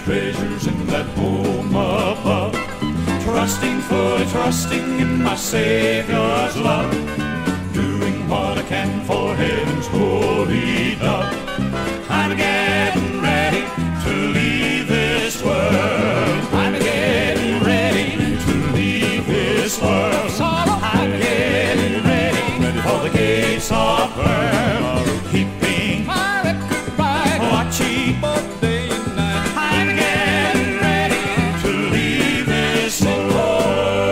treasures in that home above. Trusting, fully trusting in my Savior's love, doing what I can for heaven's holy dove. I'm getting ready to leave this world. I'm getting ready to leave this world. I'm getting ready for the gates of pearl, keeping my record right, watching both day and night. I'm getting ready to leave this world.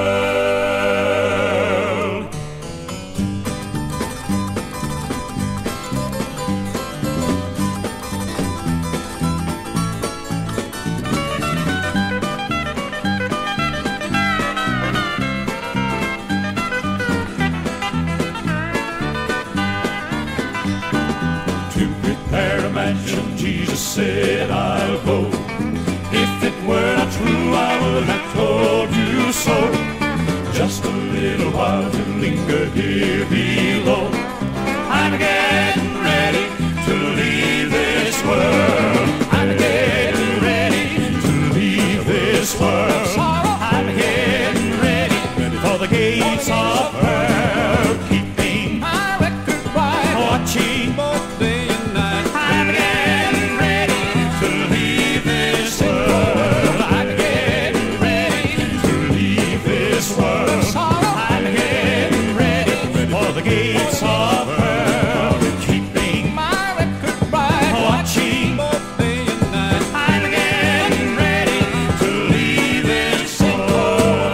Jesus said I'll go. If it were not true, I would have told you so. Just a little while to linger here below. I'm getting ready to leave this world. I'm getting ready to leave this world. I'm getting ready for the gates of pearl, keeping my record right, watching both day and night. I'm getting ready to leave this world. I'm getting ready to leave this world. I'm getting ready for the gates of pearl, keeping my record right, watching both day and night. I'm getting ready to leave this world.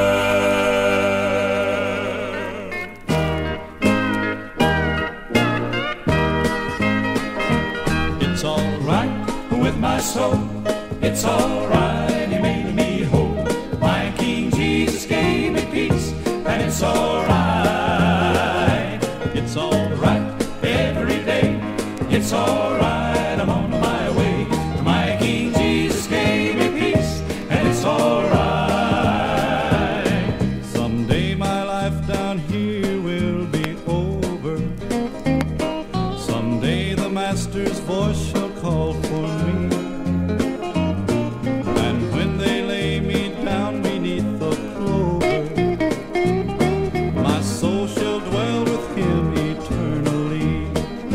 It's all right with my soul. It's all right, He made me whole. My King Jesus gave me peace, and it's all right. It's all right every day. It's all right, I'm on my way. My King Jesus gave me peace, and it's all right. Someday my life down here will be over. Someday the Master's voice shall call for me. And when they lay me down beneath the clover, my soul shall dwell with Him eternally.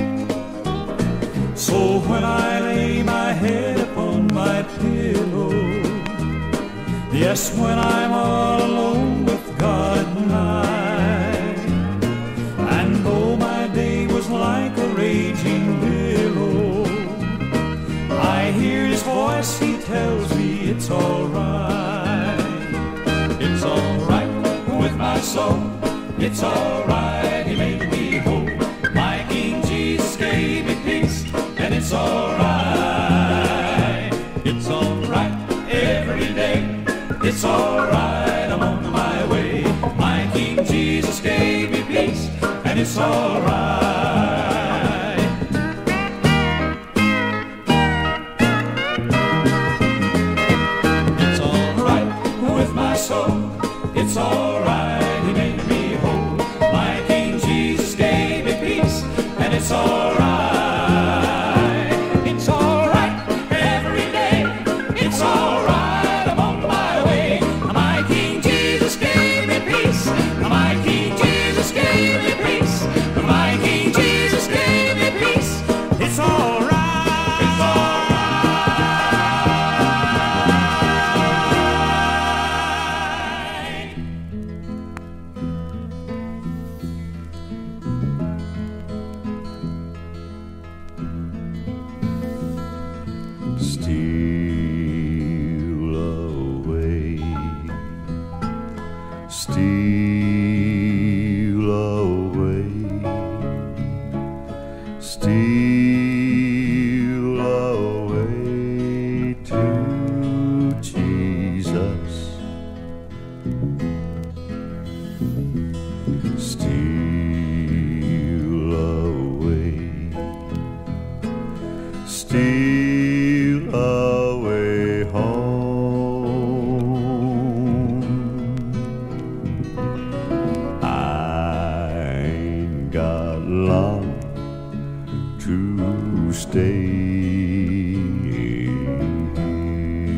So when I lay my head upon my pillow, yes, when I'm all alone with God at night, and though my day was like a raging billow, I hear His voice, He tells me it's all right. It's all right with my soul. It's all right, He made me whole. My King Jesus gave me peace, and it's all right. It's all right every day. It's all right, I'm on my way. My King Jesus gave me peace, and it's all right. It's all right with my soul. It's all right, He made me whole. My King Jesus gave me peace, and it's all right. It's all right every day. It's all right, I'm on my way. My King Jesus gave me peace. My King Jesus gave me peace. My King Jesus gave me peace. It's all right. It's all right. Steal away, steal away, steal away to Jesus. Steal away, steal away home. I ain't got long to stay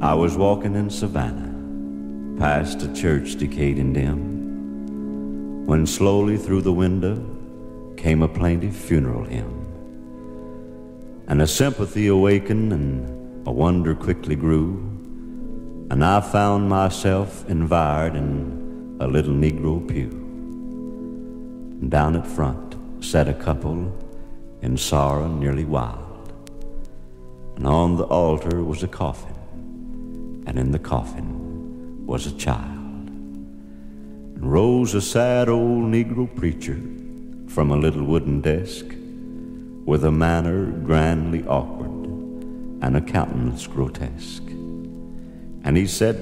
I was walking in Savannah, past a church decayed and dim, when slowly through the window came a plaintive funeral hymn. And a sympathy awakened and a wonder quickly grew, and I found myself environed in a little Negro pew. And down at front sat a couple in sorrow nearly wild, and on the altar was a coffin, and in the coffin was a child. And rose a sad old Negro preacher from a little wooden desk, with a manner grandly awkward and a countenance grotesque. And he said,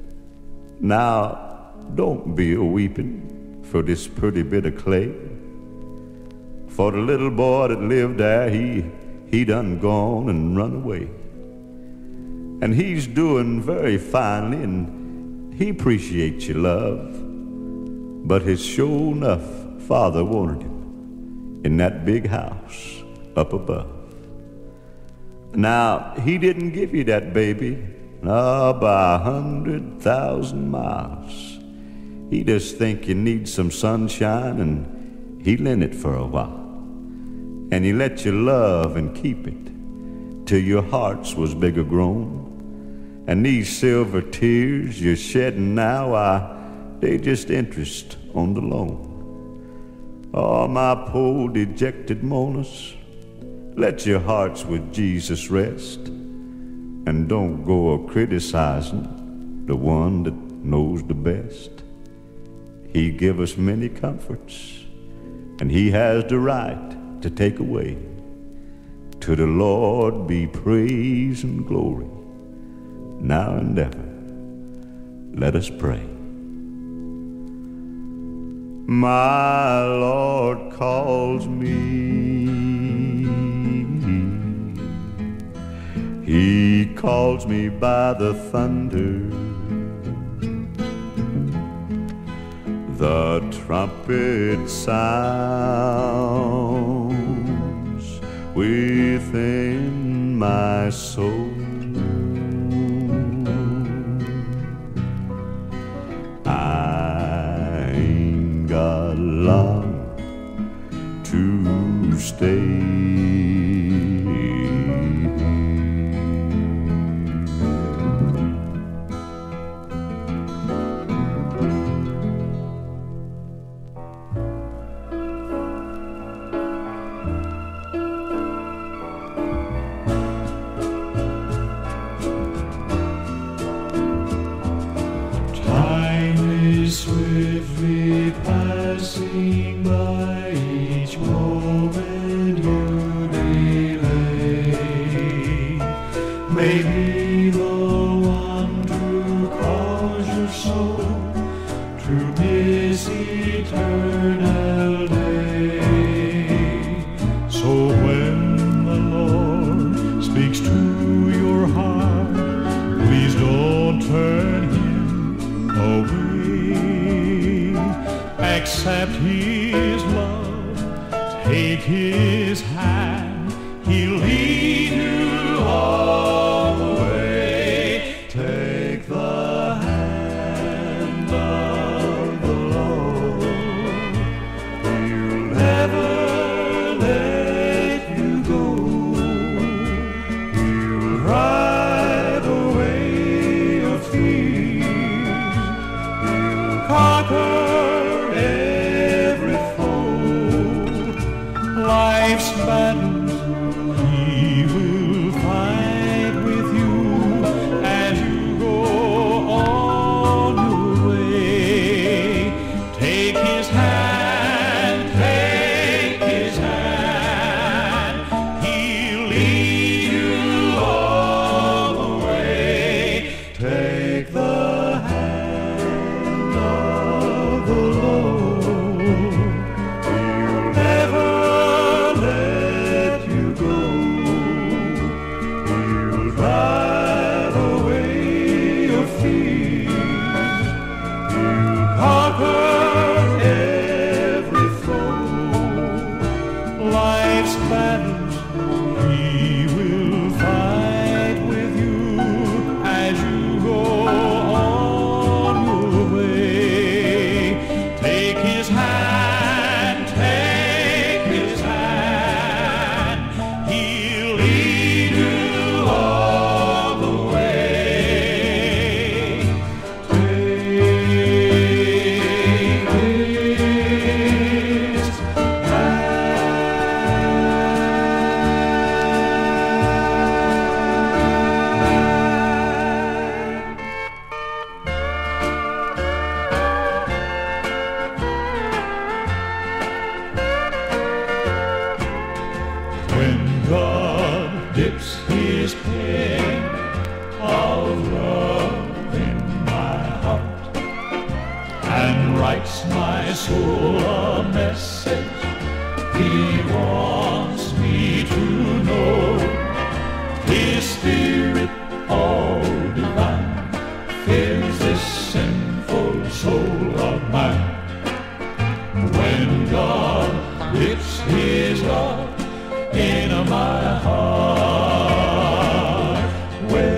"Now, don't be a-weepin' for this pretty bit of clay, for the little boy that lived there, he done gone and run away. And he's doing very finely, and he appreciates your love, but his sure enough father wanted him in that big house up above. Now, he didn't give you that baby, by 100,000 miles. He just think you need some sunshine, and he lent it for a while. And he let you love and keep it till your hearts was bigger grown. And these silver tears you're shedding now, they just interest on the loan. Oh, my poor dejected mourners, let your hearts with Jesus rest, and don't go a-criticizing the one that knows the best. He give us many comforts, and he has the right to take away. To the Lord be praise and glory, now and ever. Let us pray. My Lord calls me. He calls me by the thunder, the trumpet sounds within my soul. I ain't got long to stay. Swiftly passing by, each moment you delay may be the one to cause your soul to miss eternal day. So when the Lord speaks to your heart, please don't turn him away. Accept his love, take his hand, he'll lead you all the way. Take the hand of the Lord, he'll never let you go. He'll drive away your fears, he'll conquer every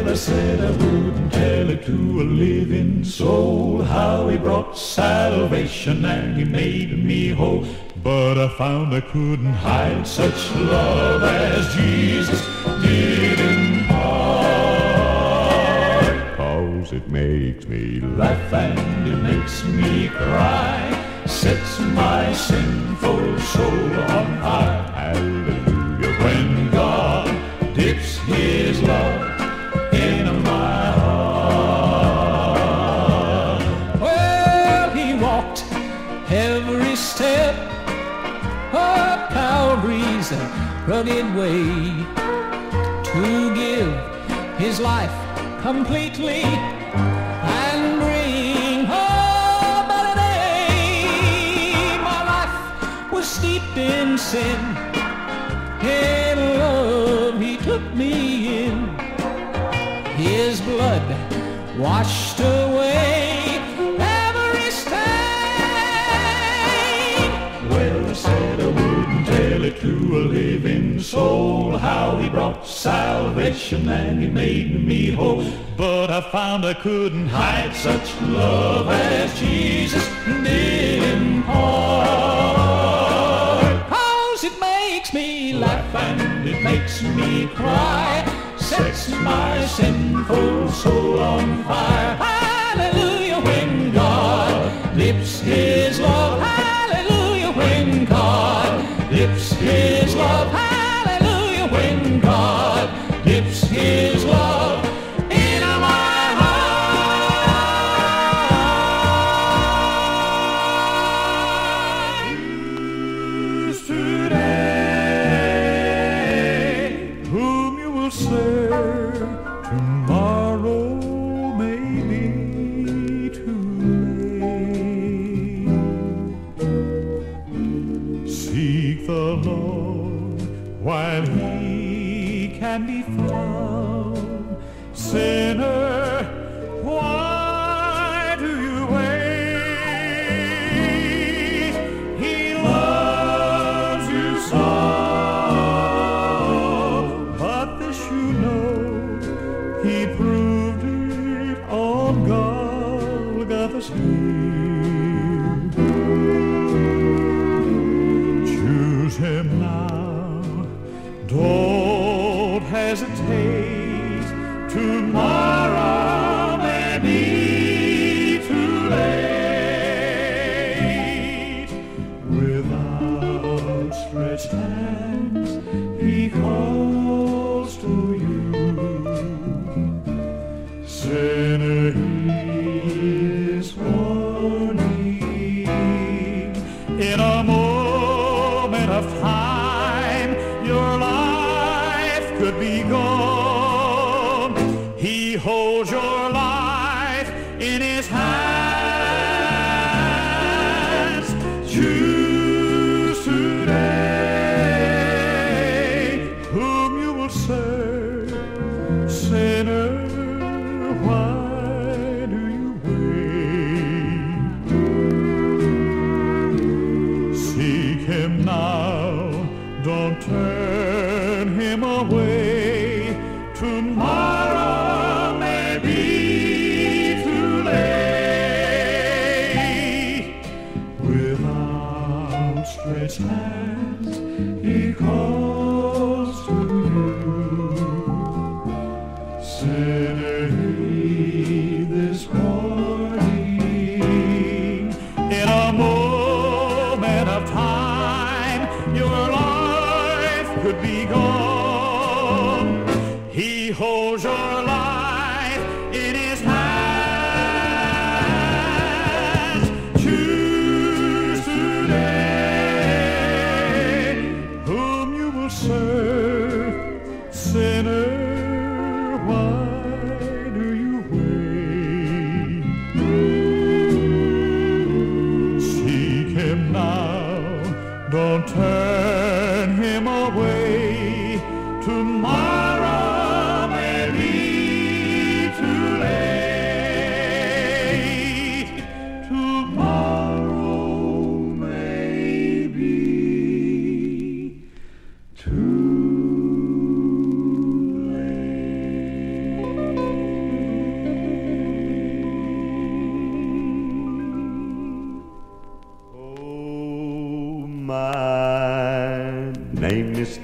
I said I wouldn't tell it to a living soul, how he brought salvation and he made me whole. But I found I couldn't hide such love as Jesus did impart. 'Cause it makes me laugh and it makes me cry, sets my sinful soul on fire. Hallelujah, when God dips his love into my heart. Well, he walked every step of Calvary's rugged way to give his life completely and bring home a day. My life was steeped in sin, in love he took me in. His blood washed away every stain. Well, I said I wouldn't tell it to a living soul, how he brought salvation and he made me whole. But I found I couldn't hide such love as Jesus did impart. 'Cause it makes me laugh And it makes me cry, sets my sinful soul on fire. Hallelujah, when God Dips his love, hallelujah, when God dips his love, hallelujah, when God dips his love into my heart. Choose today whom you will serve. Tomorrow may be too late. Seek the Lord while he can be found. Sinner, why do you wait? He loves you so. But this you know, he proved it on Golgotha's hill. Choose him now, don't hesitate. Tomorrow may be too late. With outstretched hands, he calls to you. Sinner, heed his warning. In a moment of time, your life could be gone. He holds your life in his hands. Choose today whom you will serve. Sinner, why do you wait? Seek him now, don't turn him away. Tomorrow may be too late. With outstretched hands, he calls to you. Sinner, heed this warning. In a moment of time, your life could be gone. He holds your life in his hands. Choose today whom you will serve. Sinner, why do you wait?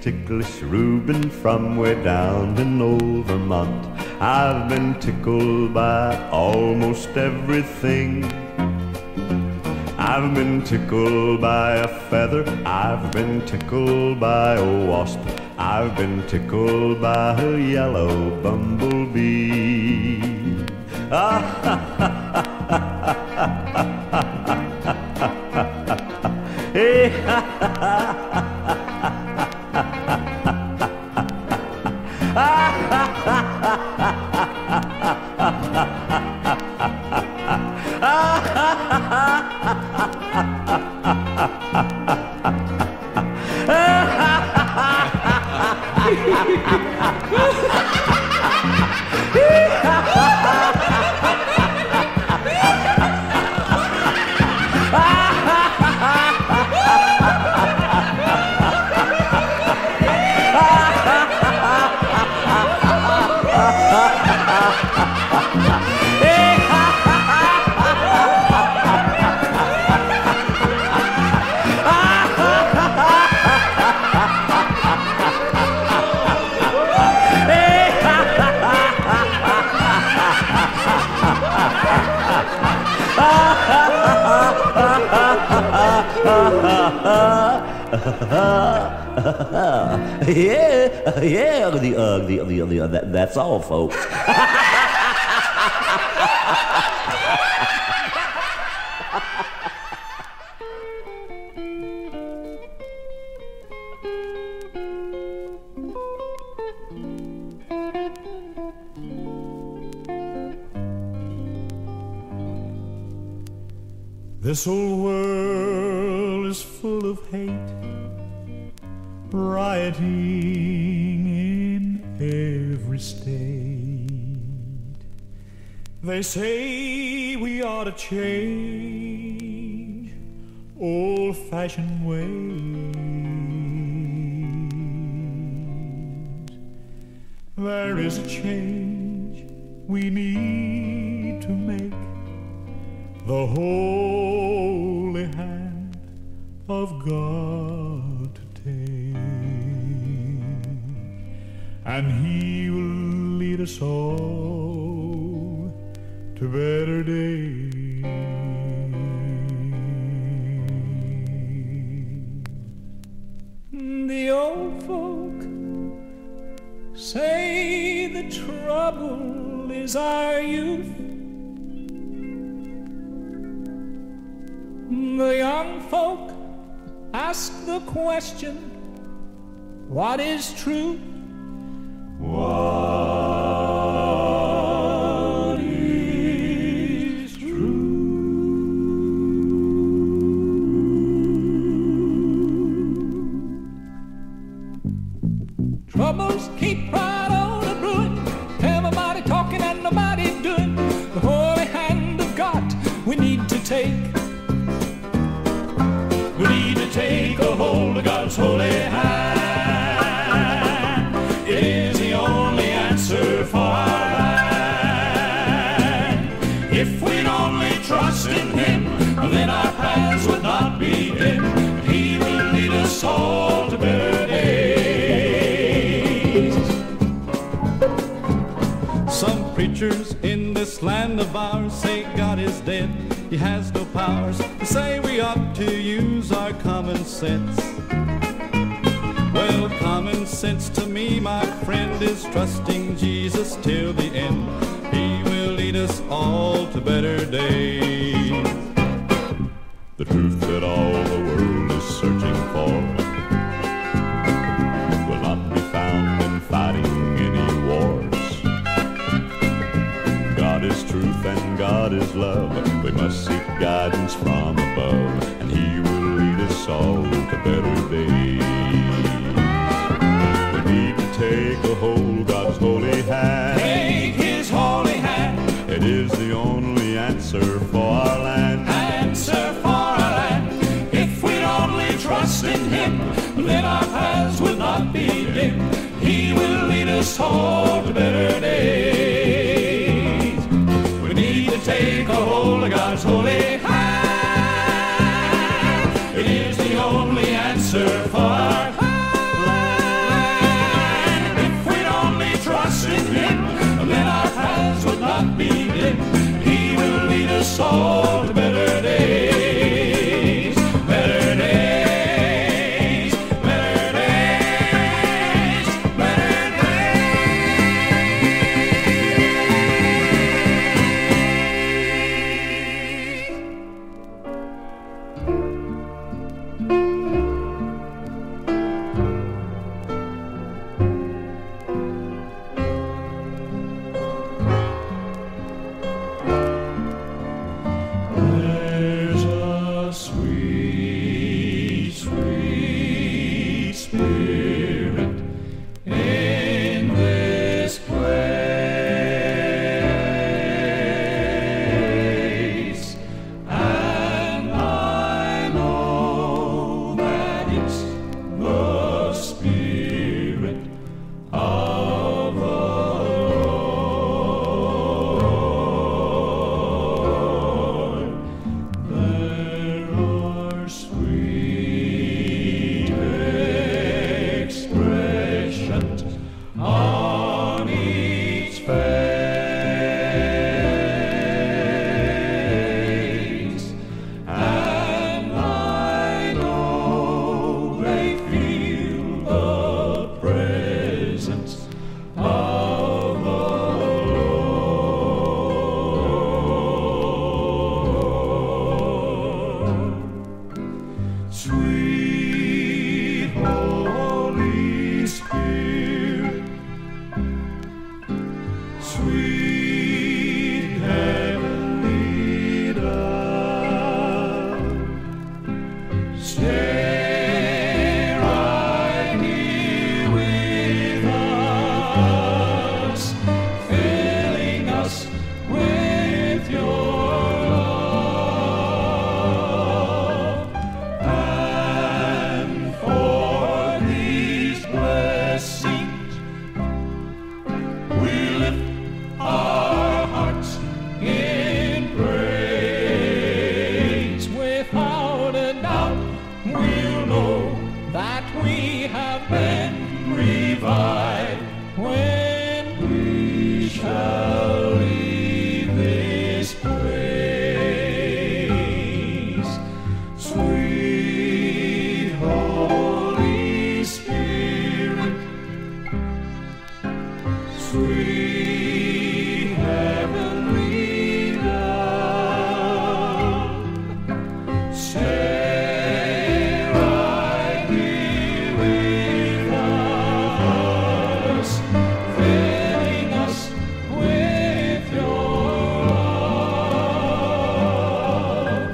ticklish Reuben from way down in old Vermont. I've been tickled by almost everything. I've been tickled by a feather, I've been tickled by a wasp, I've been tickled by a yellow bumblebee. Ah, ha, ha, ha, ha, ha, ha, ha, ha. Hey, ha, ha, ha, ha, ha, that's all, folks. This old world is full of hate, rioting in every state. They say we ought to change old-fashioned ways. There is a change we need to make, the holy hand of God to take, and He will lead us all to better days. The old folk say the trouble is our youth. The young folk ask the question, what is true? What is true? Troubles keep right on a brewing, everybody talking and nobody doing. The holy hand of God we need to take. We need to take a hold of God's holy hand. It is the only answer for our land. If we'd only trust in Him, then our paths would not be dim. He will lead us all to better days. Some preachers in this land of ours say God is dead, He has no powers. They say we ought to use our common sense. Well, common sense to me, my friend, is trusting Jesus till the end. He will lead us all to better days. The truth that all the world is searching for will not be found in fighting any wars. God is truth and God is love. We must seek guidance from above, and He will lead us all to better days. We need to take a hold of God's holy hand. Take His holy hand. It is the only answer for our land. Answer for our land. If we'd only trust in Him, then our paths would not be dim. He will lead us all to better days. We need to take a hold of God's holy hand. It is the only answer for our land. on to better days, better days, better days, better There's a sweet, sweet spirit in this place, and I know that it's the Spirit of the Lord. There are sweet expressions on each face, and I know they feel the presence of the Lord. Sweet Holy Spirit, sweet heavenly dove, stay right here with us, filling us with your love, and for these blessings we lift our hearts in praise. Without a doubt, we'll know that we have been revived when we shall leave this place. Sweet Holy Spirit, sweet heavenly dove, stay right here with us, filling us with your love,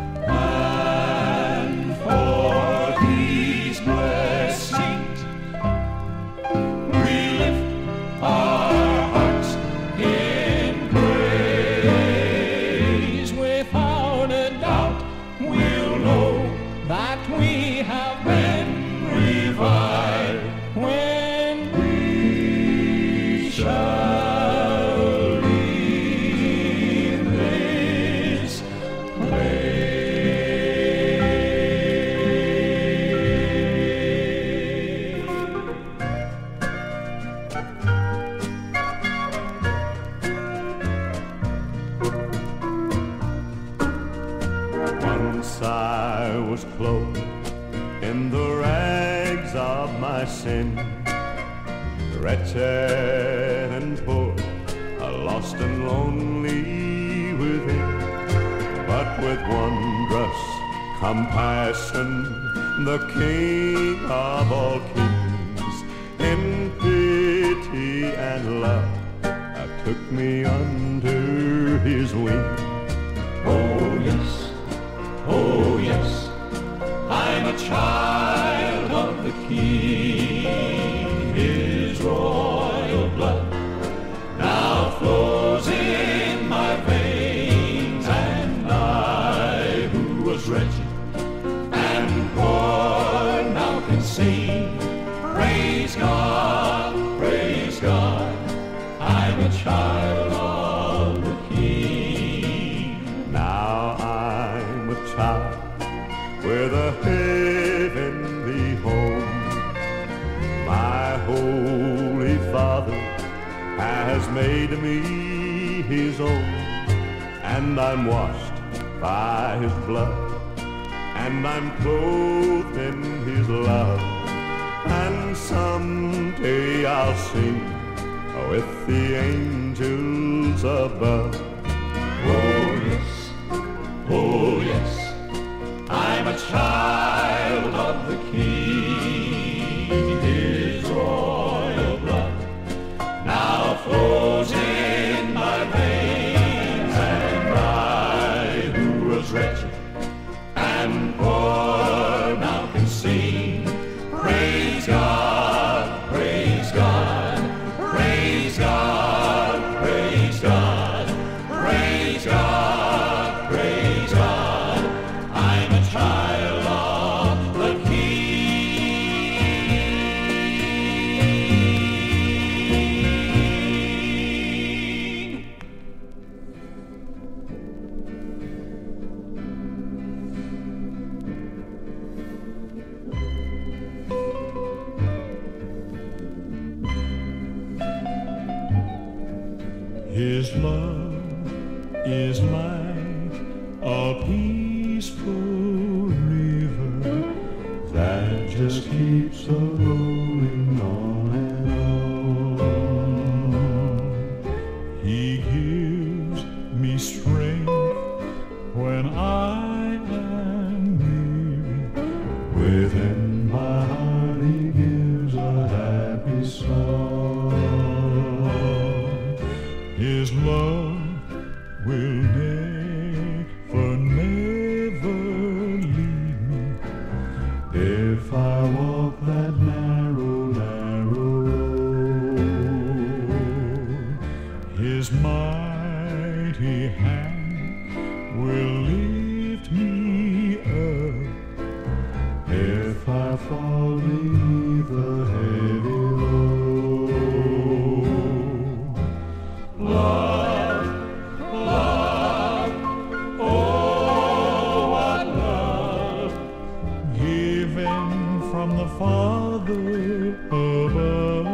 and for these blessings we lift our hearts in praise. Without a doubt, we'll know that we have been revived when we shall leave this Once I was clothed in the rags of my sin, wretched and poor, lost and lonely within. But with wondrous compassion, the King of all kings, in pity and love, took me under his wing. Oh yes, I'm a child of the King. His royal blood now flows in my veins, and I, who was wretched and poor, now can sing, praise God, I'm a child of the King. Now I'm a child with a heavenly home. My Holy Father has made me his own, and I'm washed by his blood, and I'm clothed in his love, and someday I'll sing with the angels above. Oh yes, I'm a child of the King. His royal blood now flows in my veins, and I, who was wretched and poor, now can sing. Praise God, praise God, praise God, praise God, praise God, praise God. I'm a child of the King. His love is like a peaceful river that just keeps a rolling on and on. He gives me strength when I am weary. Within my heart he gives a happy song. His love will never leave me if I walk that narrow road. His mighty hand will lift me up if I fall beneath the heavy load. Love, love, oh what love, given from the Father above.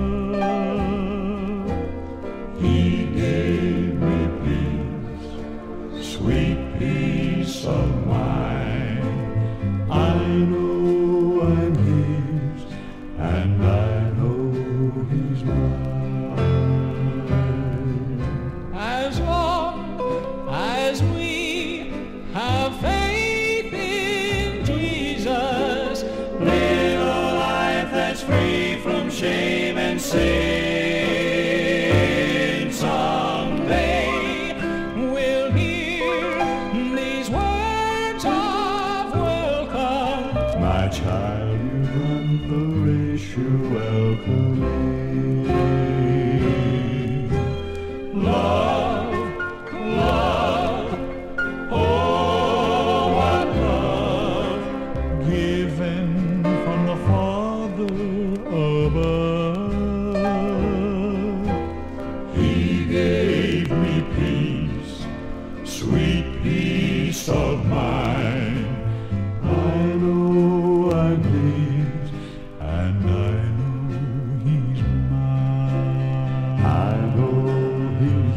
He gave me peace, sweet peace of mind. I know I'm his, and I know he's mine. As long as we have faith in Jesus, Live a life that's free from shame and sin. Someday we'll hear these words of welcome. My child, you've run the race, you're welcome in. love, love, oh what love, Given from the Father above. He gave me peace, sweet peace of mind. I know I'm his, and I know he's mine. I know he's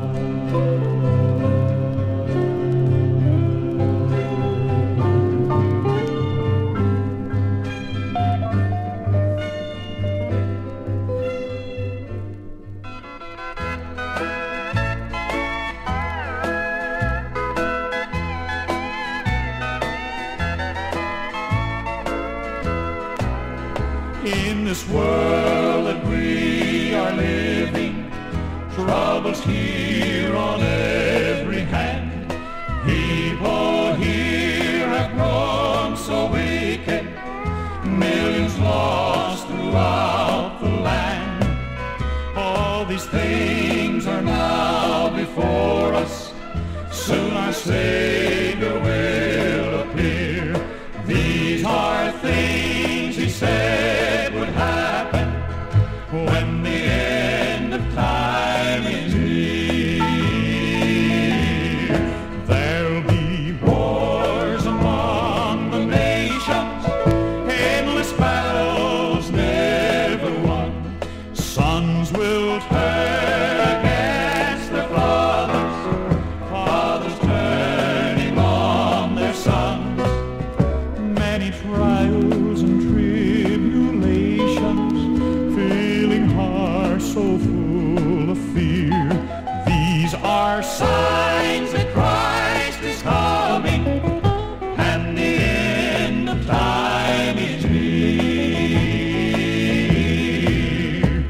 In this world that we are living, troubles here on every hand. People here have grown so wicked, millions lost throughout the land. All these things are now before us, soon our Savior will appear. These are things he said would happen when the end of time is near. These are signs that Christ is coming, and the end of time is near.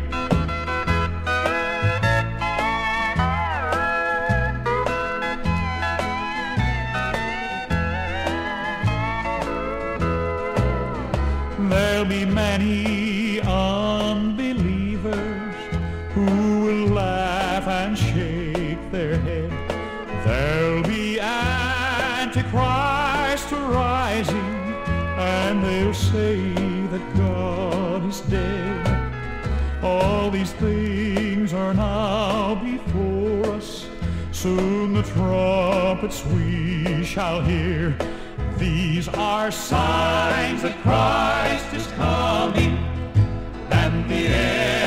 There'll be many unbelievers who will laugh and shake their head. There'll be Antichrist rising, and they'll say that God is dead. All these things are now before us. Soon the trumpets we shall hear. These are signs that Christ is coming, and the end